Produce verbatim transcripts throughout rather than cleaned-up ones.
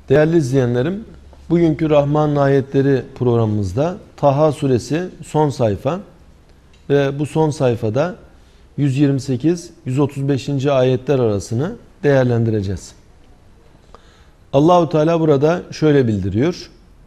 Değerli izleyenlerim, bugünkü Rahman ayetleri programımızda Taha suresi son sayfa ve bu son sayfada yüz yirmi sekiz yüz otuz beşinci ayetler arasını değerlendireceğiz. Allahu Teala burada şöyle bildiriyor.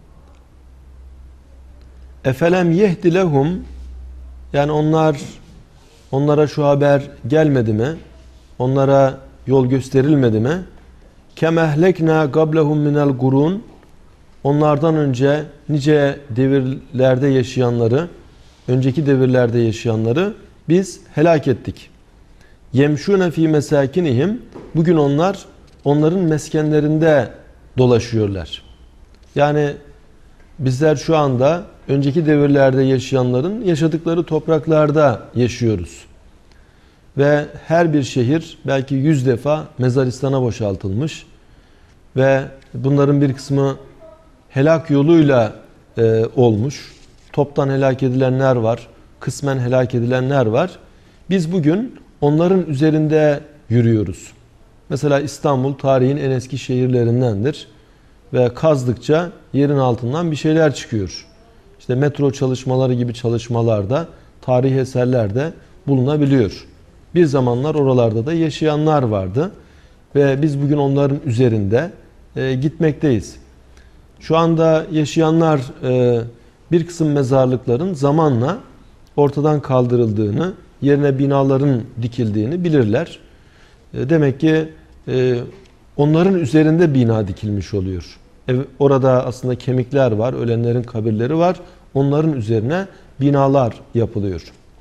Efelem yehdi lehum, yani onlar onlara şu haber gelmedi mi? Onlara yol gösterilmedi mi? Kemehlekna qablahum minel gurun, onlardan önce nice devirlerde yaşayanları, önceki devirlerde yaşayanları biz helak ettik. Yemşûne fî mesâkinihim, bugün onlar onların meskenlerinde dolaşıyorlar. Yani bizler şu anda önceki devirlerde yaşayanların yaşadıkları topraklarda yaşıyoruz. Ve her bir şehir belki yüz defa mezaristana boşaltılmış ve bunların bir kısmı helak yoluyla e, olmuş. Toptan helak edilenler var, kısmen helak edilenler var. Biz bugün onların üzerinde yürüyoruz. Mesela İstanbul tarihin en eski şehirlerindendir ve kazdıkça yerin altından bir şeyler çıkıyor. İşte metro çalışmaları gibi çalışmalarda tarihi eserlerde bulunabiliyor. Bir zamanlar oralarda da yaşayanlar vardı ve biz bugün onların üzerinde e, gitmekteyiz. Şu anda yaşayanlar e, bir kısım mezarlıkların zamanla ortadan kaldırıldığını, yerine binaların dikildiğini bilirler. E, demek ki e, onların üzerinde bina dikilmiş oluyor. E, orada aslında kemikler var, ölenlerin kabirleri var. Onların üzerine binalar yapılıyor.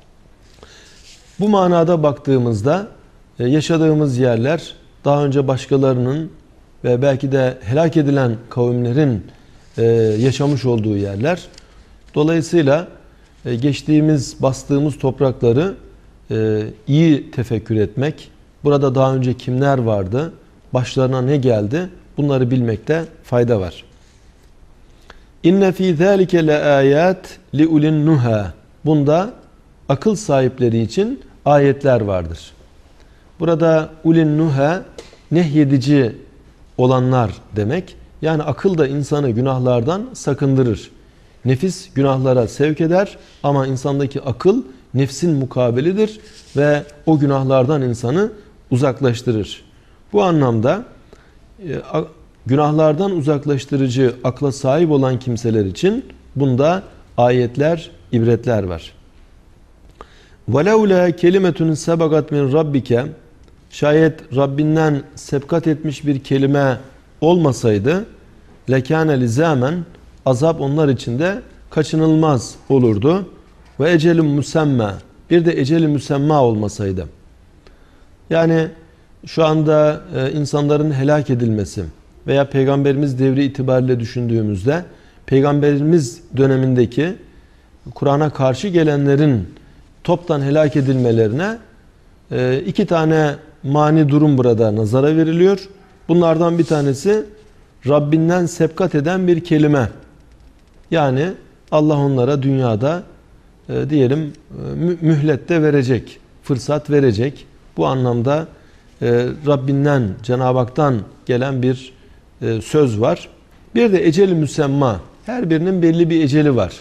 Bu manada baktığımızda yaşadığımız yerler daha önce başkalarının ve belki de helak edilen kavimlerin yaşamış olduğu yerler. Dolayısıyla geçtiğimiz, bastığımız toprakları iyi tefekkür etmek, burada daha önce kimler vardı, başlarına ne geldi, bunları bilmekte fayda var. İnne fî zâlike leâyât liulin nuhâ. Bunda akıl sahipleri için ayetler vardır. Burada ulin nuha nehyedici olanlar demek. Yani akıl da insanı günahlardan sakındırır. Nefis günahlara sevk eder ama insandaki akıl nefsin mukabelidir ve o günahlardan insanı uzaklaştırır. Bu anlamda günahlardan uzaklaştırıcı akla sahip olan kimseler için bunda ayetler, ibretler var. وَلَوْلَا كَلِمَةٌ سَبَقَتْ مِنْ رَبِّكَ, şayet Rabbinden sebkat etmiş bir kelime olmasaydı لَكَانَ لِزَامًا, azap onlar için de kaçınılmaz olurdu. Ve ecelun musemma, bir de eceli müsemma olmasaydı. Yani şu anda insanların helak edilmesi veya Peygamberimiz devri itibariyle düşündüğümüzde Peygamberimiz dönemindeki Kur'an'a karşı gelenlerin toptan helak edilmelerine iki tane mani durum burada nazara veriliyor. Bunlardan bir tanesi Rabbinden sebkat eden bir kelime. Yani Allah onlara dünyada diyelim mühlet de verecek, fırsat verecek. Bu anlamda Rabbinden, Cenab-ı Hak'tan gelen bir söz var. Bir de ecel-i müsemma. Her birinin belli bir eceli var.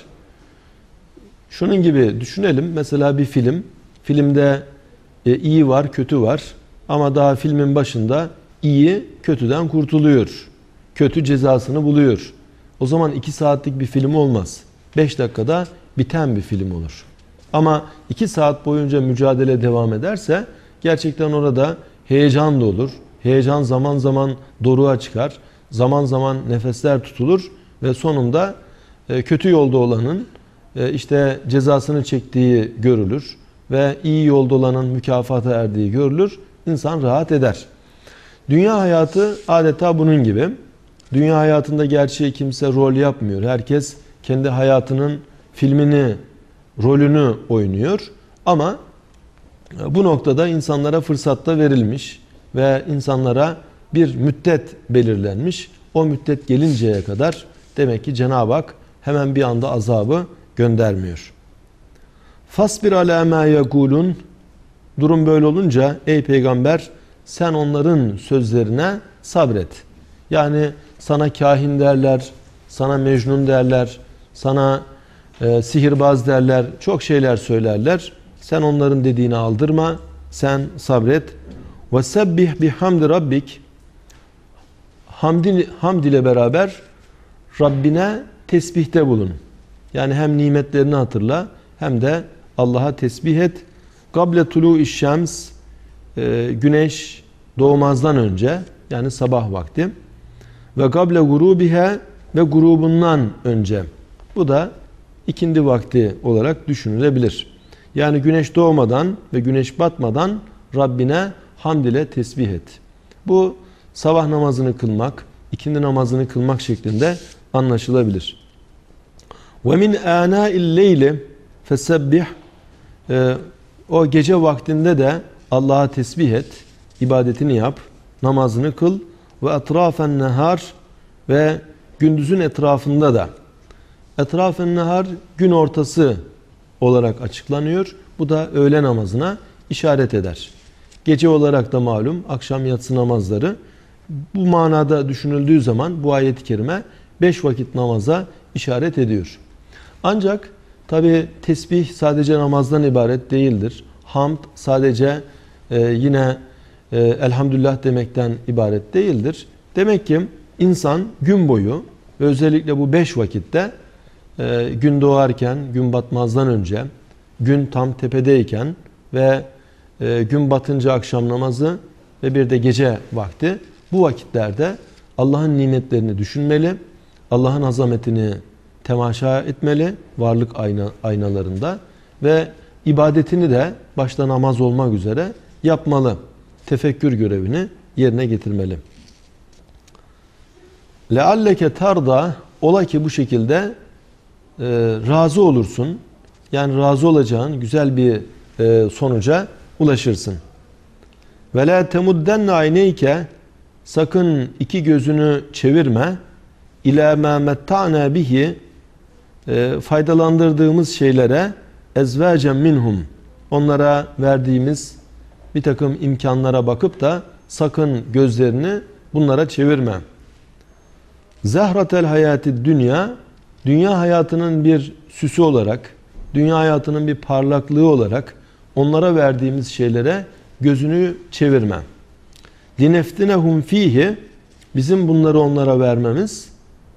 Şunun gibi düşünelim. Mesela bir film. Filmde iyi var, kötü var. Ama daha filmin başında iyi kötüden kurtuluyor. Kötü cezasını buluyor. O zaman iki saatlik bir film olmaz. beş dakikada biten bir film olur. Ama iki saat boyunca mücadele devam ederse gerçekten orada heyecan da olur. Heyecan zaman zaman doruğa çıkar. Zaman zaman nefesler tutulur ve sonunda kötü yolda olanın işte cezasını çektiği görülür ve iyi yolda olanın mükafata erdiği görülür. İnsan rahat eder. Dünya hayatı adeta bunun gibi. Dünya hayatında gerçeği kimse rol yapmıyor. Herkes kendi hayatının filmini, rolünü oynuyor. Ama bu noktada insanlara fırsat da verilmiş ve insanlara bir müddet belirlenmiş. O müddet gelinceye kadar demek ki Cenab-ı Hak hemen bir anda azabı göndermiyor. Fasbir alâ mâ yekûlûn. Durum böyle olunca ey peygamber sen onların sözlerine sabret. Yani sana kahin derler, sana mecnun derler, sana e, sihirbaz derler, çok şeyler söylerler. Sen onların dediğini aldırma, sen sabret. وَسَبِّحْ بِحَمْدِ rabbik. Hamd, hamd ile beraber Rabbine tesbihte bulun. Yani hem nimetlerini hatırla hem de Allah'a tesbih et. Gable tulu'i şems, güneş doğmazdan önce, yani sabah vakti. Ve gable gurubihe, ve grubundan önce. Bu da ikindi vakti olarak düşünülebilir. Yani güneş doğmadan ve güneş batmadan Rabbine hamd ile tesbih et. Bu sabah namazını kılmak, ikindi namazını kılmak şeklinde anlaşılabilir. Ve min ânâil leyli fesebbih. O gece vaktinde de Allah'a tesbih et, ibadetini yap, namazını kıl. Ve etrafen nehar, ve gündüzün etrafında da. Etrafen nehar gün ortası olarak açıklanıyor. Bu da öğle namazına işaret eder. Gece olarak da malum akşam yatsı namazları. Bu manada düşünüldüğü zaman bu ayet-i kerime beş vakit namaza işaret ediyor. Ancak tabi tesbih sadece namazdan ibaret değildir. Hamd sadece e, yine e, elhamdülillah demekten ibaret değildir. Demek ki insan gün boyu ve özellikle bu beş vakitte e, gün doğarken, gün batmazdan önce, gün tam tepedeyken ve e, gün batınca akşam namazı ve bir de gece vakti, bu vakitlerde Allah'ın nimetlerini düşünmeli, Allah'ın azametini temaşa etmeli varlık ayna, aynalarında ve ibadetini de başta namaz olmak üzere yapmalı. Tefekkür görevini yerine getirmeli. Lealleke tarda, ola ki bu şekilde e, razı olursun. Yani razı olacağın güzel bir e, sonuca ulaşırsın. Ve la temuddenne ayneyke, sakın iki gözünü çevirme. İlâ mâ metta'nâ bihi, e, faydalandırdığımız şeylere, ezvâcen minhum, onlara verdiğimiz bir takım imkanlara bakıp da sakın gözlerini bunlara çevirme. Zahratel hayati dünya, dünya hayatının bir süsü olarak, dünya hayatının bir parlaklığı olarak onlara verdiğimiz şeylere gözünü çevirme. Lineftinehum fihi, bizim bunları onlara vermemiz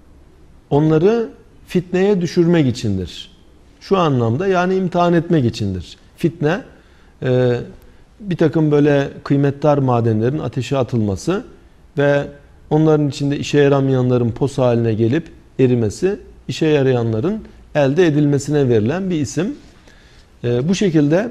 onları fitneye düşürmek içindir. Şu anlamda, yani imtihan etmek içindir. Fitne e, bir takım böyle kıymetdar madenlerin ateşe atılması ve onların içinde işe yaramayanların pos haline gelip erimesi, işe yarayanların elde edilmesine verilen bir isim. E, bu şekilde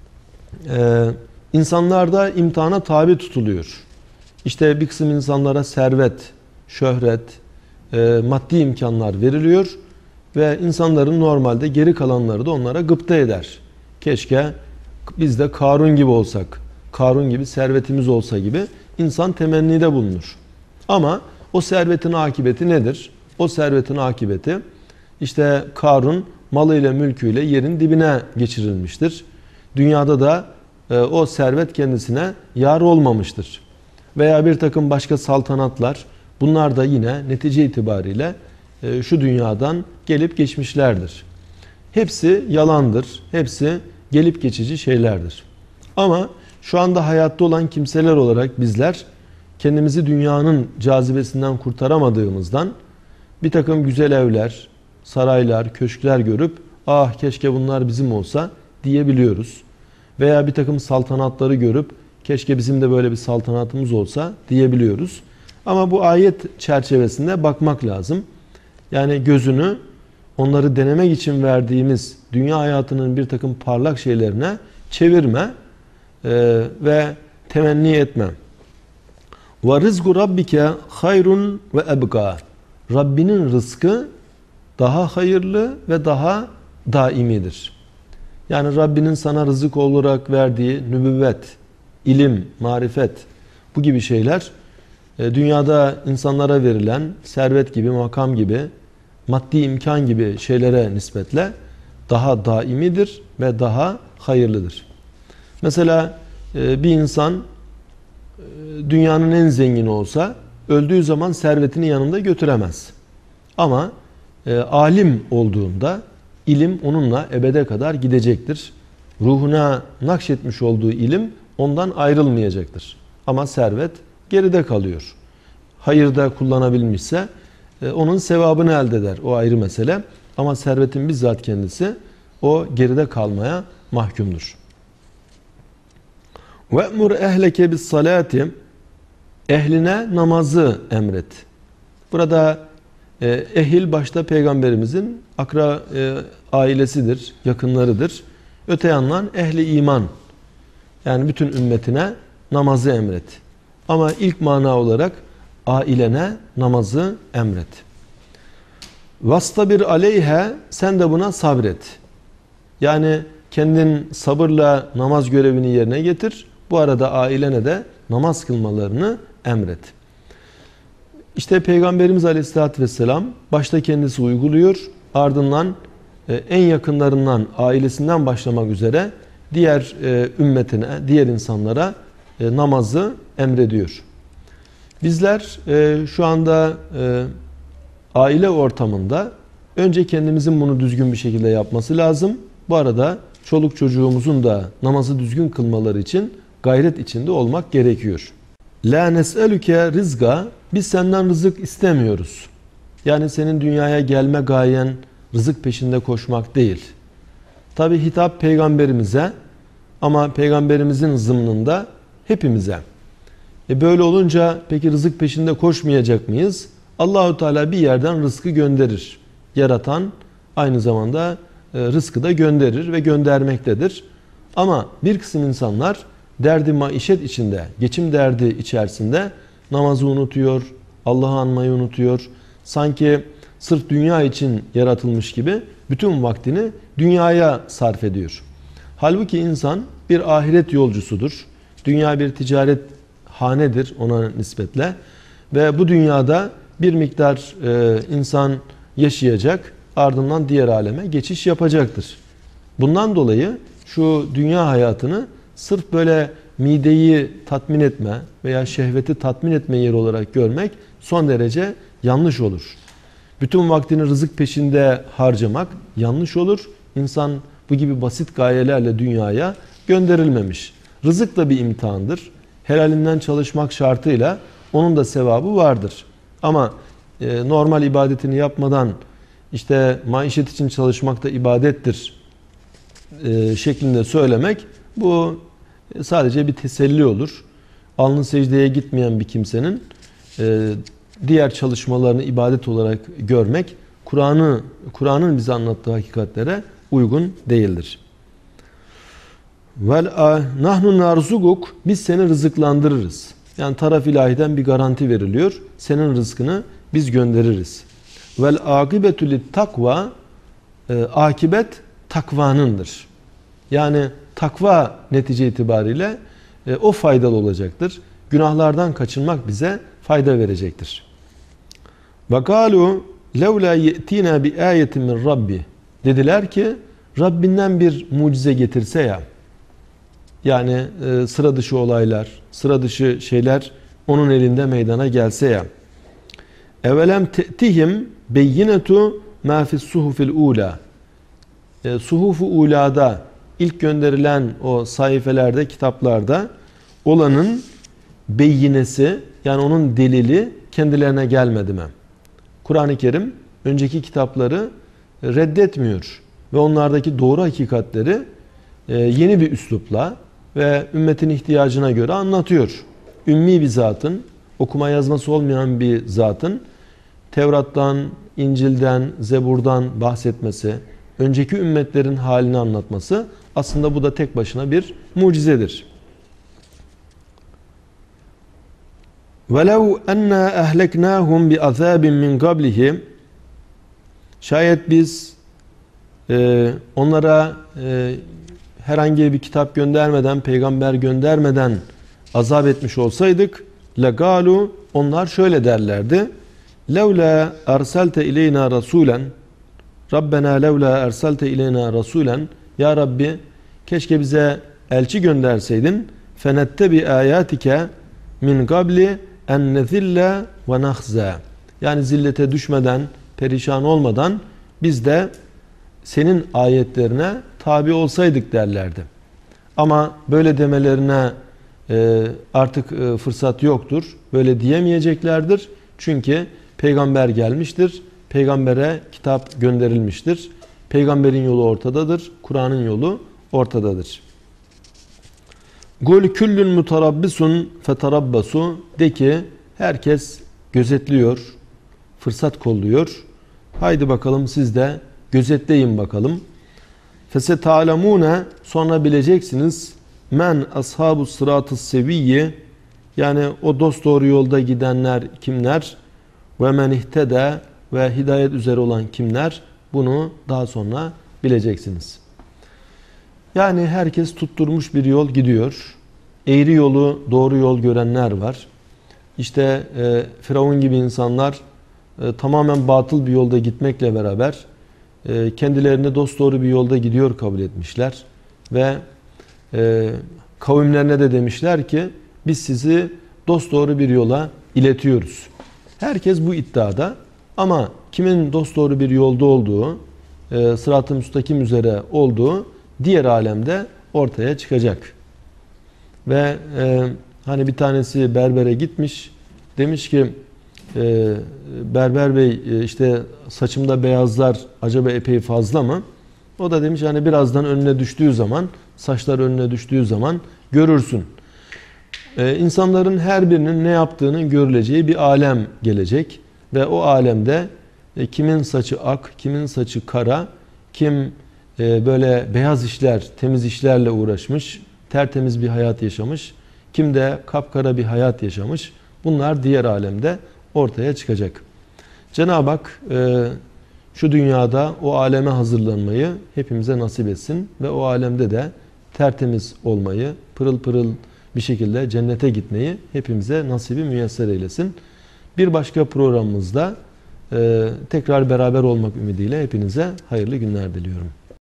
e, insanlar da imtihana tabi tutuluyor. İşte bir kısım insanlara servet, şöhret, e, maddi imkanlar veriliyor ve insanların normalde geri kalanları da onlara gıpta eder. Keşke biz de Karun gibi olsak, Karun gibi servetimiz olsa gibi insan temennide bulunur. Ama o servetin akıbeti nedir? O servetin akıbeti işte Karun malıyla mülküyle yerin dibine geçirilmiştir. Dünyada da e, o servet kendisine yar olmamıştır. Veya bir takım başka saltanatlar, bunlar da yine netice itibariyle e, şu dünyadan gelip geçmişlerdir. Hepsi yalandır, hepsi gelip geçici şeylerdir. Ama şu anda hayatta olan kimseler olarak bizler kendimizi dünyanın cazibesinden kurtaramadığımızdan bir takım güzel evler, saraylar, köşkler görüp ah keşke bunlar bizim olsa diyebiliyoruz. Veya bir takım saltanatları görüp keşke bizim de böyle bir saltanatımız olsa diyebiliyoruz. Ama bu ayet çerçevesinde bakmak lazım. Yani gözünü onları denemek için verdiğimiz dünya hayatının bir takım parlak şeylerine çevirme e, ve temenni etme. Ve rizgu rabbike hayrun ve ebqa. Rabbinin rızkı daha hayırlı ve daha daimidir. Yani Rabbinin sana rızık olarak verdiği nübüvvet, ilim, marifet, bu gibi şeyler dünyada insanlara verilen servet gibi, makam gibi, maddi imkan gibi şeylere nispetle daha daimidir ve daha hayırlıdır. Mesela bir insan dünyanın en zengini olsa öldüğü zaman servetini yanında götüremez. Ama e, alim olduğunda ilim onunla ebede kadar gidecektir. Ruhuna nakşetmiş olduğu ilim ondan ayrılmayacaktır. Ama servet geride kalıyor. Hayırda kullanabilmişse e, onun sevabını elde eder. O ayrı mesele. Ama servetin bizzat kendisi o geride kalmaya mahkumdur. وَأْمُرْ اَهْلَكَ بِالصَّلَاةِ Ehline namazı emret. Burada e, ehil başta Peygamberimizin akra e, ailesidir, yakınlarıdır. Öte yandan ehli iman, yani bütün ümmetine namazı emret. Ama ilk mana olarak ailene namazı emret. Vastabir aleyhe, sen de buna sabret. Yani kendin sabırla namaz görevini yerine getir. Bu arada ailene de namaz kılmalarını emret. İşte Peygamberimiz Aleyhisselatü Vesselam başta kendisi uyguluyor. Ardından en yakınlarından, ailesinden başlamak üzere diğer ümmetine, diğer insanlara namazı emrediyor. Bizler şu anda aile ortamında önce kendimizin bunu düzgün bir şekilde yapması lazım. Bu arada çoluk çocuğumuzun da namazı düzgün kılmaları için gayret içinde olmak gerekiyor. La nes'eluke rizga, biz senden rızık istemiyoruz. Yani senin dünyaya gelme gayen rızık peşinde koşmak değil. Tabi hitap peygamberimize ama peygamberimizin zımnında hepimize. E böyle olunca peki rızık peşinde koşmayacak mıyız? Allahu Teala bir yerden rızkı gönderir. Yaratan aynı zamanda rızkı da gönderir ve göndermektedir. Ama bir kısım insanlar derdi maişet içinde, geçim derdi içerisinde namazı unutuyor, Allah'ı anmayı unutuyor. Sanki sırf dünya için yaratılmış gibi bütün vaktini dünyaya sarf ediyor. Halbuki insan bir ahiret yolcusudur. Dünya bir ticaret hanedir ona nispetle. Ve bu dünyada bir miktar e, insan yaşayacak, ardından diğer aleme geçiş yapacaktır. Bundan dolayı şu dünya hayatını sırf böyle mideyi tatmin etme veya şehveti tatmin etme yeri olarak görmek son derece yanlış olur. Bütün vaktini rızık peşinde harcamak yanlış olur. İnsan bu gibi basit gayelerle dünyaya gönderilmemiş. Rızık da bir imtihandır. Helalinden çalışmak şartıyla onun da sevabı vardır. Ama e, normal ibadetini yapmadan işte maişet için çalışmak da ibadettir e, şeklinde söylemek, bu sadece bir teselli olur. Alnı secdeye gitmeyen bir kimsenin e, diğer çalışmalarını ibadet olarak görmek Kur'an'ı Kur'an'ın bize anlattığı hakikatlere uygun değildir. Vel nahnu narzuguk, biz seni rızıklandırırız. Yani taraf ilahiden bir garanti veriliyor. Senin rızkını biz göndeririz. Vel akibetu lit takva, akibet takvanındır. Yani takva netice itibariyle e, o faydalı olacaktır. Günahlardan kaçınmak bize fayda verecektir. Ve galu levla ye'tina bi ayetin min rabbi, dediler ki Rabbinden bir mucize getirse ya, yani e, sıra dışı olaylar, sıra dışı şeyler onun elinde meydana gelse ya. Evelem te'tihim beyinetu ma fis suhufil ula, e, suhuf-u ulada, ilk gönderilen o sayfelerde, kitaplarda olanın beyinesi, yani onun delili kendilerine gelmedi mi? Kur'an-ı Kerim önceki kitapları reddetmiyor ve onlardaki doğru hakikatleri yeni bir üslupla ve ümmetin ihtiyacına göre anlatıyor. Ümmi bir zatın, okuma yazması olmayan bir zatın Tevrat'tan, İncil'den, Zebur'dan bahsetmesi, önceki ümmetlerin halini anlatması, aslında bu da tek başına bir mucizedir. وَلَوْ اَنَّا اَهْلَكْنَاهُمْ بِعَذَابٍ مِنْ قَبْلِهِ, şayet biz e, onlara e, herhangi bir kitap göndermeden, peygamber göndermeden azap etmiş olsaydık, لَقَالُوا, onlar şöyle derlerdi: لَوْلَا اَرْسَلْتَ اِلَيْنَا رَسُولًا Rabbena levla ersalte ileyna rasulen, ya Rabbi keşke bize elçi gönderseydin, fenette bi ayatike min qabli en nezille ve nahza. Yani zillete düşmeden, perişan olmadan biz de senin ayetlerine tabi olsaydık derlerdi. Ama böyle demelerine e, artık e, fırsat yoktur. Böyle diyemeyeceklerdir. Çünkü peygamber gelmiştir. Peygambere kitap gönderilmiştir. Peygamberin yolu ortadadır. Kur'an'ın yolu ortadadır. Kul küllün mutarabbisun fetarabbasu. De ki herkes gözetliyor, fırsat kolluyor. Haydi bakalım siz de gözetleyin bakalım. Feseta'lemune, sonra bileceksiniz. Men ashabus sıratı seviyye, yani o dosdoğru yolda gidenler kimler? Ve men ihtede, ve hidayet üzere olan kimler? Bunu daha sonra bileceksiniz. Yani herkes tutturmuş bir yol gidiyor. Eğri yolu doğru yol görenler var. İşte e, Firavun gibi insanlar e, tamamen batıl bir yolda gitmekle beraber e, kendilerini dosdoğru bir yolda gidiyor kabul etmişler. Ve e, kavimlerine de demişler ki biz sizi dosdoğru bir yola iletiyoruz. Herkes bu iddiada, ama kimin dosdoğru bir yolda olduğu, e, sırat-ı müstakim üzere olduğu diğer alemde ortaya çıkacak. Ve e, hani bir tanesi berbere gitmiş, demiş ki e, berber bey e, işte saçımda beyazlar acaba epey fazla mı? O da demiş hani birazdan önüne düştüğü zaman, saçlar önüne düştüğü zaman görürsün. E, insanların her birinin ne yaptığının görüleceği bir alem gelecek ve o alemde e, kimin saçı ak, kimin saçı kara, kim e, böyle beyaz işler, temiz işlerle uğraşmış, tertemiz bir hayat yaşamış, kim de kapkara bir hayat yaşamış. Bunlar diğer alemde ortaya çıkacak. Cenab-ı Hak e, şu dünyada o aleme hazırlanmayı hepimize nasip etsin ve o alemde de tertemiz olmayı, pırıl pırıl bir şekilde cennete gitmeyi hepimize nasibi müyesser eylesin. Bir başka programımızda e, tekrar beraber olmak ümidiyle hepinize hayırlı günler diliyorum.